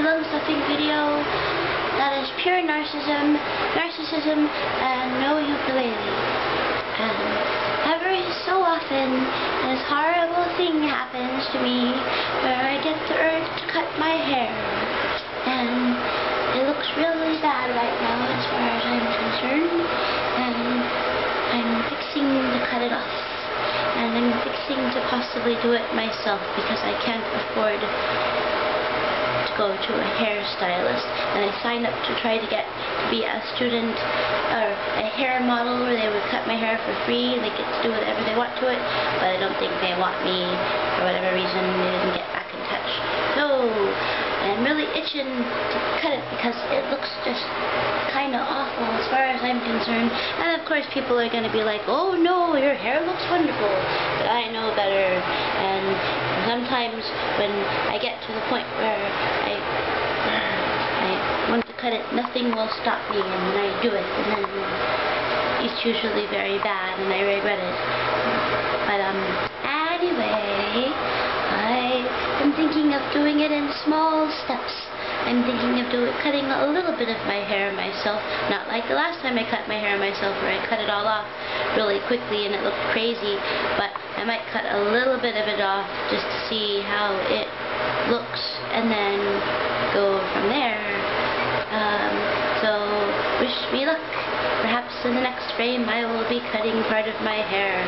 Lungstuffing video that is pure narcissism, and no ukulele. And every so often, this horrible thing happens to me where I get the urge to cut my hair. And it looks really bad right now as far as I'm concerned. And I'm fixing to cut it off. And I'm fixing to possibly do it myself because I can't afford to go to a hairstylist. And I signed up to try to be a student or a hair model where they would cut my hair for free. They get to do whatever they want to it, but I don't think they want me for whatever reason. They didn't get back in touch. So I'm really itching to cut it because it looks just kind of awful as far as I'm concerned. And of course people are going to be like, oh no, your hair looks wonderful. But I know better. And sometimes when I get to the point where I want to cut it, nothing will stop me, and then I do it, and then it's usually very bad and I regret it. But anyway, I am thinking of doing it in small steps. I'm thinking of cutting a little bit of my hair myself, not like the last time I cut my hair myself where I cut it all off really quickly and it looked crazy, but I might cut a little bit of it off just to see how it looks and then go from there. So wish me luck. Perhaps in the next frame I will be cutting part of my hair.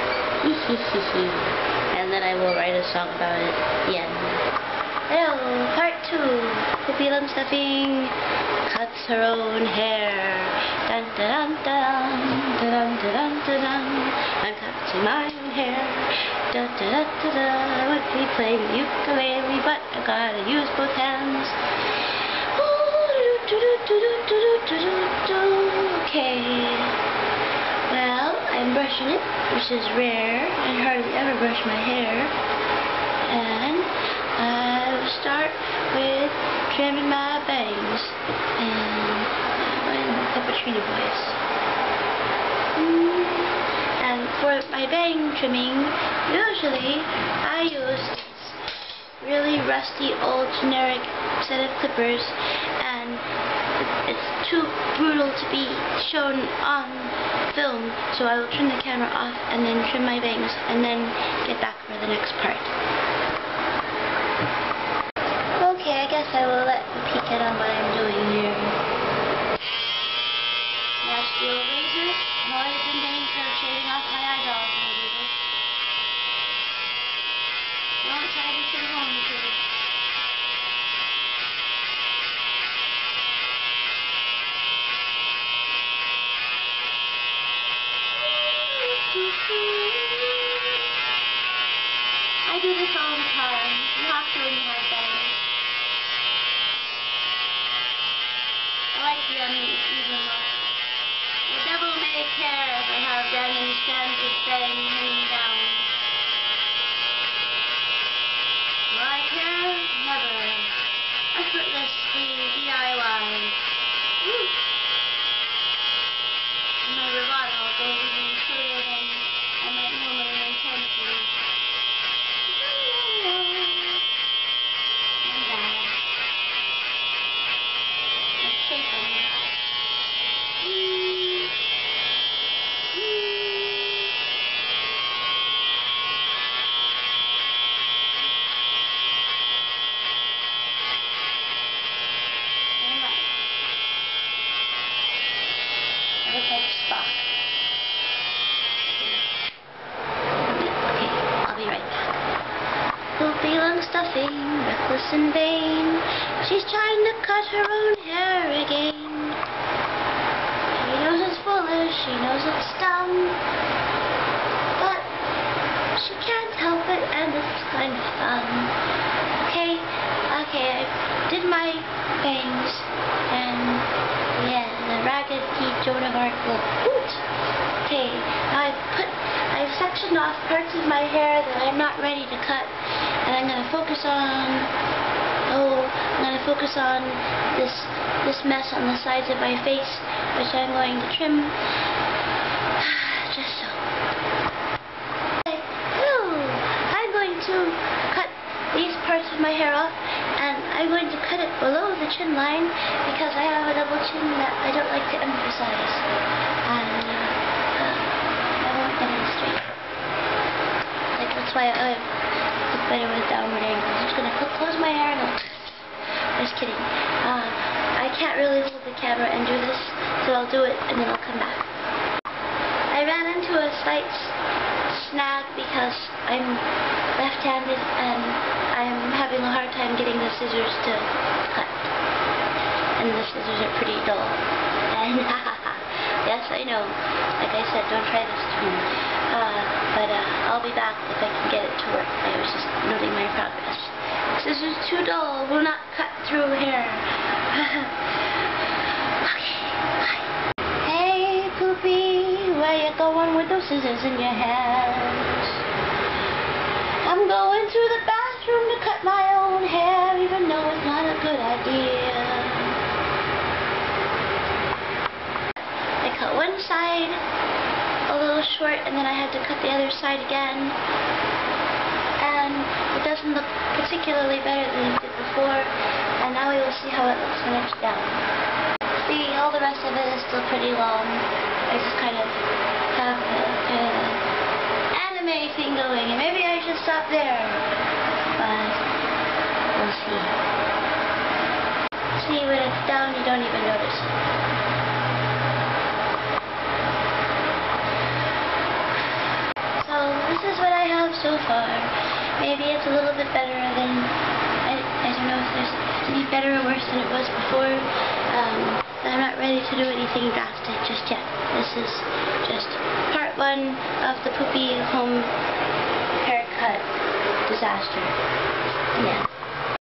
And then I will write a song about it. The end. Hello, part 2. Poopy Lungstuffing cuts her own hair. Dun dun dun dun dun dun dun dun. I'm cutting my own hair. Dun dun dun dun dun. I would be playing the ukulele, but I gotta use both hands. Okay. Well, I'm brushing it, which is rare. I hardly ever brush my hair. And I'll start with trimming my bangs and Cappuccino voice. And for my bang trimming, usually I use this really rusty old generic set of clippers, and it's too brutal to be shown on film, so I will turn the camera off and then trim my bangs and then get back for the next part. Okay, I guess I will let the peek at on what I'm doing here. That's the old razor. I've always been named for shaving off my eyeballs and everything. Don't try this at home, kids. I do this all the time. You have to when you have bangs. I like the uneven look. The devil may care if I have random strands of bang hanging down. Will I care? Never. Effortlessly DIY. Woo! My bravado goes even further than I might normally intend to. Poopy Lungstuffing, reckless and vain. She's trying to cut her own hair again. She knows it's foolish, she knows it's dumb, but she can't help it, and it's kind of fun. Okay, I did my bangs, and yeah, the ragged Joan of Arc look. Okay, now I've sectioned off parts of my hair that I'm not ready to cut, and I'm going to focus on this mess on the sides of my face, which I'm going to trim just so. I'm going to cut these parts of of my hair off, and I'm going to cut it below the chin line because I have a double chin that I don't like to emphasize. And I won't get it straight. Like, that's why I look better with downward angle. I'm just going to close my hair and just kidding. I can't really hold the camera and do this, so I'll do it and then I'll come back. I ran into a slight snag because I'm left-handed and I'm having a hard time getting the scissors to cut. And the scissors are pretty dull. And yes, I know. Like I said, don't try this at home. But I'll be back if I can get it to work. I was just noting my progress. Scissors too dull, will not cut through hair. Okay, bye. Hey, Poopy, where you going with those scissors in your hands? I'm going to the bathroom to cut my own hair, even though it's not a good idea. I cut one side a little short, and then I had to cut the other side again. And it doesn't look particularly better than it did before. And now we will see how it looks when it's down. See, all the rest of it is still pretty long. I just kind of have a anime thing going, and maybe I should stop there. But we'll see. See, when it's down, you don't even notice it. So this is what I have so far. Maybe it's a little bit better than, I don't know if there's any better or worse than it was before. I'm not ready to do anything drastic just yet. This is just part 1 of the Poopy home haircut disaster. Yeah.